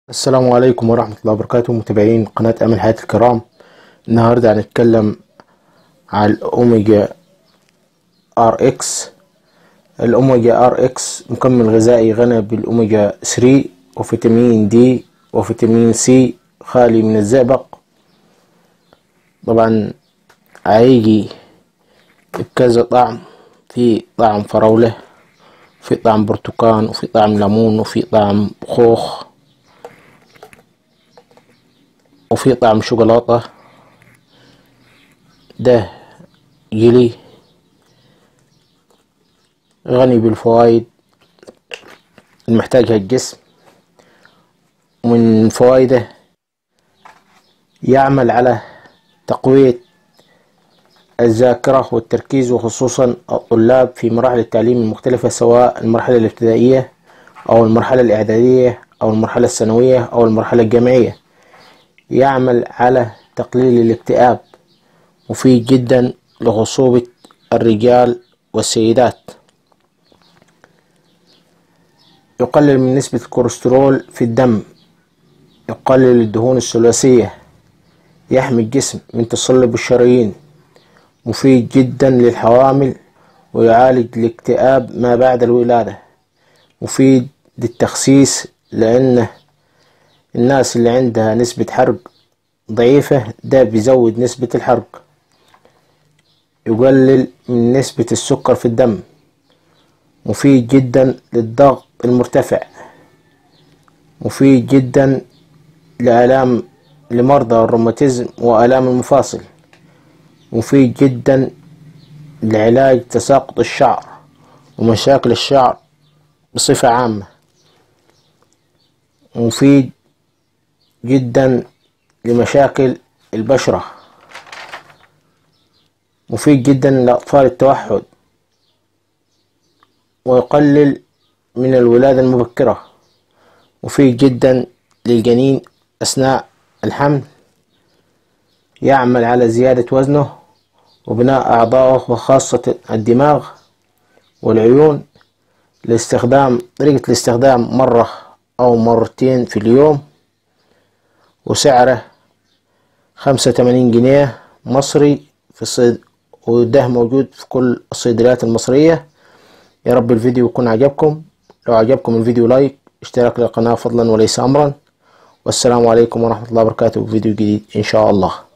السلام عليكم ورحمة الله وبركاته، متابعين قناة أمل حياة الكرام. النهاردة هنتكلم على الأوميجا ار اكس. الأوميجا ار اكس مكمل غذائي غني بالأوميجا 3 وفيتامين دي وفيتامين سي، خالي من الزئبق. طبعا هيجي بكذا طعم، في طعم فراولة، في طعم برتقان، وفي طعم ليمون، وفي طعم خوخ، وفي طعم شوكولاتة. ده جيلي غني بالفوائد المحتاجها الجسم. ومن فوائده يعمل على تقوية الذاكرة والتركيز، وخصوصا الطلاب في مراحل التعليم المختلفة، سواء المرحلة الابتدائية أو المرحلة الإعدادية أو المرحلة الثانوية أو المرحلة الجامعية. يعمل على تقليل الاكتئاب، مفيد جدا لخصوبة الرجال والسيدات. يقلل من نسبة الكوليسترول في الدم، يقلل الدهون الثلاثية، يحمي الجسم من تصلب الشرايين، مفيد جدا للحوامل، ويعالج الاكتئاب ما بعد الولادة. مفيد للتخسيس، لأن الناس اللي عندها نسبة حرق ضعيفة ده بيزود نسبة الحرق. يقلل من نسبة السكر في الدم، مفيد جدا للضغط المرتفع، مفيد جدا لمرضى الروماتيزم وآلام المفاصل، مفيد جدا لعلاج تساقط الشعر ومشاكل الشعر بصفة عامة، مفيد جدا لمشاكل البشرة، مفيد جدا لأطفال التوحد، ويقلل من الولادة المبكرة، مفيد جدا للجنين أثناء الحمل، يعمل على زيادة وزنه وبناء أعضائه وخاصة الدماغ والعيون. طريقة الاستخدام مرة أو مرتين في اليوم، وسعره 85 جنيه مصري في وده موجود في كل الصيدليات المصرية. يا رب الفيديو يكون عجبكم. لو عجبكم الفيديو لايك، اشتراك للقناة فضلا وليس أمرا. والسلام عليكم ورحمة الله وبركاته، في فيديو جديد إن شاء الله.